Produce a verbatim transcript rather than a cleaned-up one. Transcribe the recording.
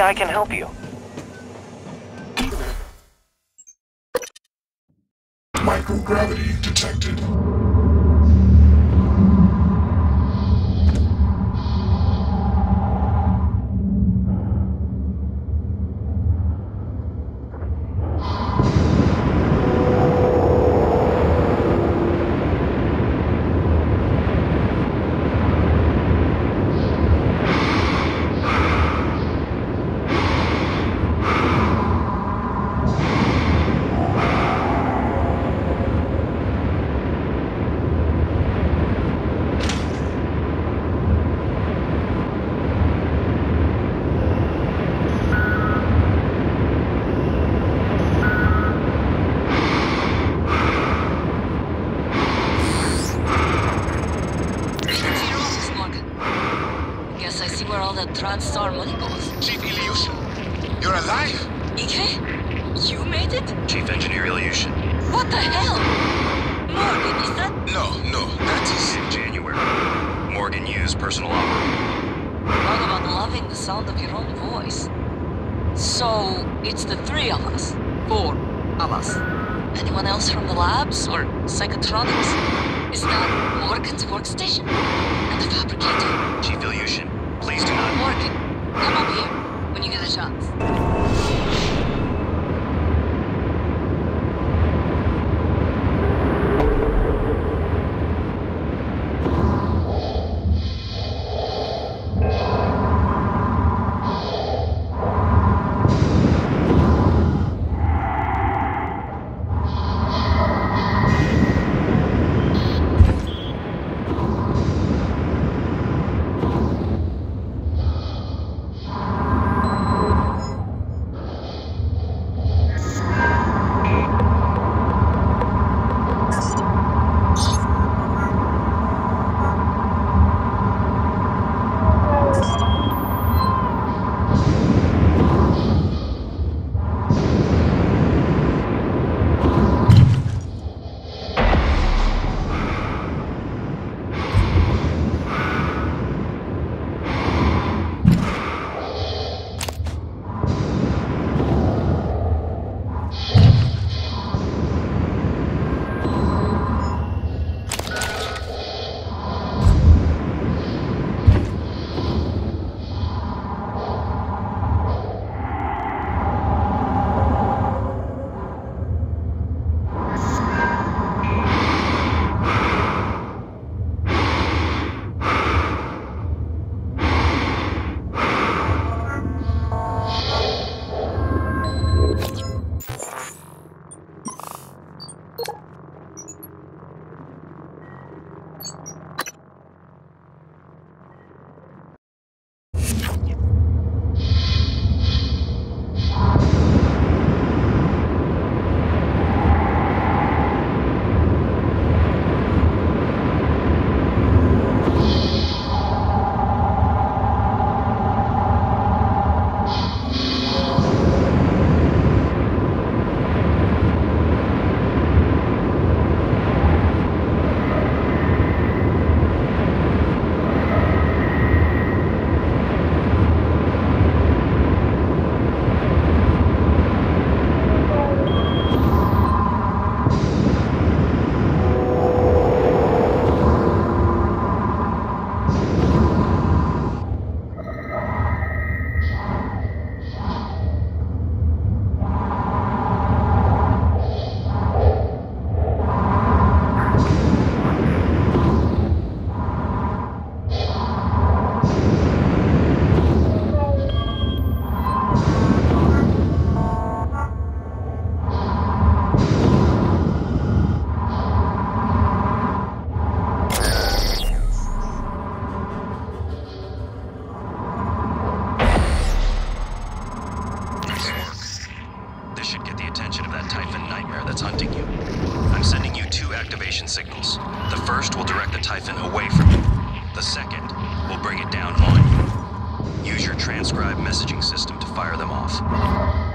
I can help you. Microgravity detected. TranStar money goes. Chief Ilyushin, you're alive! Ikve? You made it? Chief Engineer Ilyushin. What the hell? Morgan, is that... No, no, that is... In January, Morgan used personal operator. Talk about loving the sound of your own voice. So, it's the three of us. Four of us. Anyone else from the labs or psychotronics? Is that Morgan's workstation? And the fabricator? Chief Ilyushin, please do not... Morgan, come up here when you get a chance. Signals. The first will direct the Typhon away from you. The second will bring it down on you. Use your transcribe messaging system to fire them off.